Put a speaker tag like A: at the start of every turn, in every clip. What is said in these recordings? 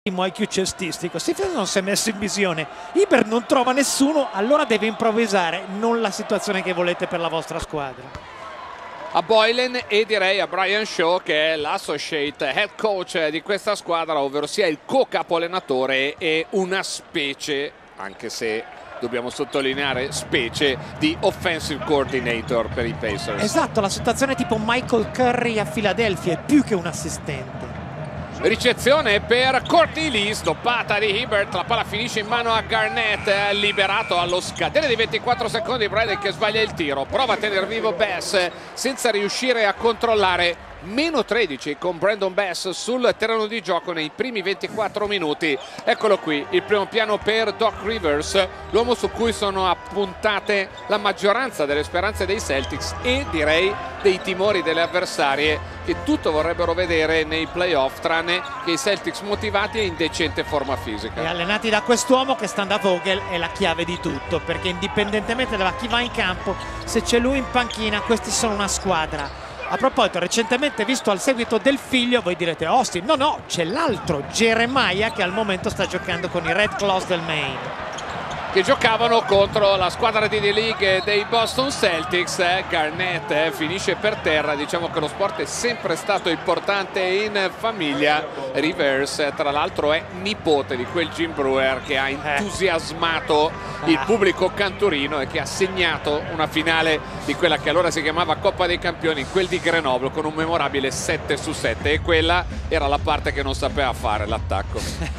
A: IQ cestistico. Stephenson si è messo in visione, Hibbert non trova nessuno, allora deve improvvisare, non la situazione che volete per la vostra squadra.
B: A Boylan e direi a Brian Shaw, che è l'associate head coach di questa squadra, ovvero sia il co-capo allenatore e una specie, anche se dobbiamo sottolineare specie, di offensive coordinator per i Pacers.
A: Esatto, la situazione tipo Michael Curry a Philadelphia, è più che un assistente.
B: Ricezione per Courtney Lee, stoppata di Hibbert, la palla finisce in mano a Garnett, liberato allo scadere di 24 secondi. Bradley che sbaglia il tiro, prova a tenere vivo Bass senza riuscire a controllare. Meno 13 con Brandon Bass sul terreno di gioco nei primi 24 minuti. Eccolo qui il primo piano per Doc Rivers, l'uomo su cui sono appuntate la maggioranza delle speranze dei Celtics e direi dei timori delle avversarie, che tutto vorrebbero vedere nei playoff, tranne che i Celtics motivati e in decente forma fisica.
A: E allenati da quest'uomo che sta da Vogel è la chiave di tutto, perché indipendentemente da chi va in campo, se c'è lui in panchina, questi sono una squadra. A proposito, recentemente visto al seguito del figlio, voi direte Austin, no, c'è l'altro, Jeremiah, che al momento sta giocando con i Red Claws del Maine,
B: che giocavano contro la squadra di D-League dei Boston Celtics. Garnett finisce per terra. Diciamo che lo sport è sempre stato importante in famiglia. Rivers tra l'altro è nipote di quel Jim Brewer che ha entusiasmato il pubblico cantorino e che ha segnato una finale di quella che allora si chiamava Coppa dei Campioni, quel di Grenoble, con un memorabile 7-7, e quella era la parte che non sapeva fare, l'attacco.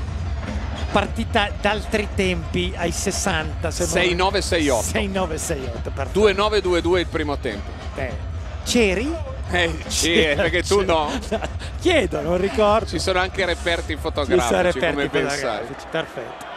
A: Partita d'altri tempi ai 60,
B: 6-9-6-8
A: 6-9-6-8,
B: 2-9-2-2 il primo tempo.
A: C'eri?
B: Sì, perché tu no.
A: Chiedo, non ricordo.
B: Ci sono anche reperti fotografici, come pensai.
A: Perfetto.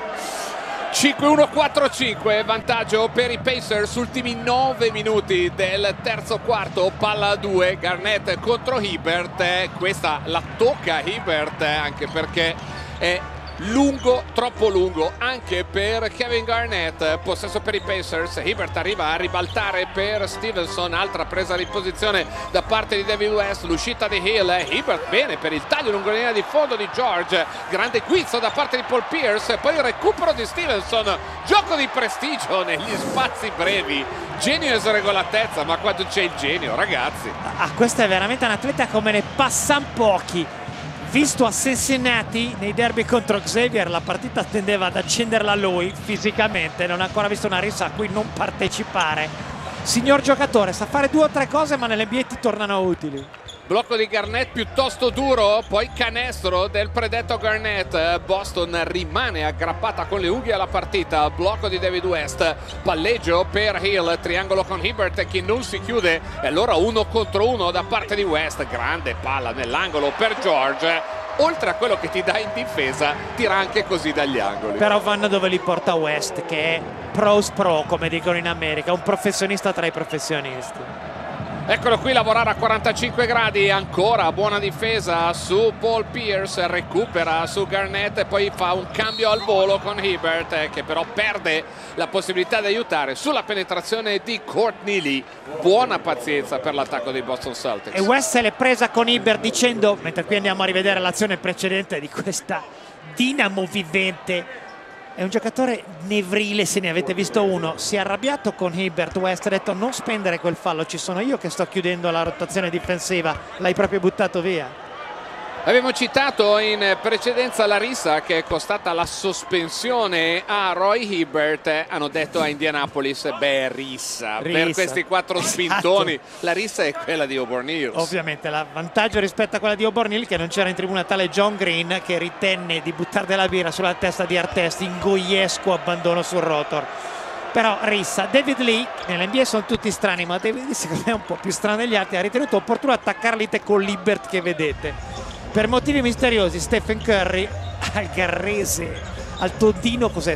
B: 5-1-4-5, vantaggio per i Pacers, ultimi 9 minuti del terzo quarto, palla a 2, Garnett contro Hibbert, questa la tocca Hibbert anche perché è lungo, troppo lungo anche per Kevin Garnett. Possesso per i Pacers, Hibbert arriva a ribaltare per Stevenson, altra presa di posizione da parte di David West, l'uscita di Hill, Hibbert bene per il taglio lungo la linea di fondo di George, grande guizzo da parte di Paul Pierce, poi il recupero di Stevenson, gioco di prestigio negli spazi brevi, genio e sregolatezza, ma quando c'è il genio, ragazzi.
A: Questa è veramente un atleta come ne passano pochi. Visto a Cincinnati nei derby contro Xavier, la partita tendeva ad accenderla lui fisicamente, non ha ancora visto una rissa a cui non partecipare. Signor giocatore, sa fare 2 o 3 cose, ma nell'NBA ti tornano utili.
B: Blocco di Garnett piuttosto duro, poi canestro del predetto Garnett. Boston rimane aggrappata con le unghie alla partita. Blocco di David West, palleggio per Hill, triangolo con Hibbert che non si chiude, e allora 1 contro 1 da parte di West. Grande palla nell'angolo per George. Oltre a quello che ti dà in difesa, tira anche così dagli angoli.
A: Però vanno dove li porta West, che è pros pro, come dicono in America, un professionista tra i professionisti.
B: Eccolo qui lavorare a 45 gradi, ancora buona difesa su Paul Pierce, recupera su Garnett e poi fa un cambio al volo con Hibbert, che però perde la possibilità di aiutare sulla penetrazione di Courtney Lee. Buona pazienza per l'attacco dei Boston Celtics.
A: E West se l'è presa con Hibbert dicendo, mentre qui andiamo a rivedere l'azione precedente di questa dinamo vivente, è un giocatore nevrile, se ne avete visto uno, si è arrabbiato con Hibbert. West ha detto non spendere quel fallo, ci sono io che sto chiudendo la rotazione difensiva, l'hai proprio buttato via.
B: Abbiamo citato in precedenza la rissa che è costata la sospensione a Roy Hibbert. Hanno detto a Indianapolis, rissa. Per questi 4 spintoni. Esatto. La rissa è quella di Auburn Hills.
A: Ovviamente l'avvantaggio rispetto a quella di Auburn Hills, che non c'era in tribuna tale John Green, che ritenne di buttare della birra sulla testa di Artest in goiesco abbandono sul rotor. Però rissa. David Lee, nell'NBA sono tutti strani, ma David Lee secondo me è un po' più strano degli altri, ha ritenuto opportuno attaccarli con l'Hibbert che vedete. Per motivi misteriosi Stephen Curry al Garrese, al Tondino, cos'è,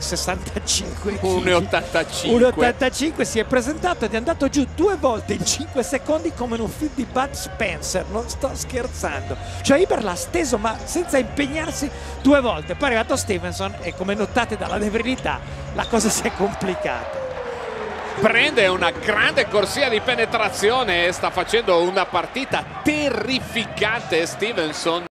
A: 65
B: 1,85
A: 1,85 si è presentato ed è andato giù 2 volte in 5 secondi come in un film di Bud Spencer, non sto scherzando. Cioè Hibbert l'ha steso ma senza impegnarsi 2 volte, poi è arrivato Stevenson e come notate dalla nevrilità la cosa si è complicata.
B: Prende una grande corsia di penetrazione e sta facendo una partita terrificante Stevenson.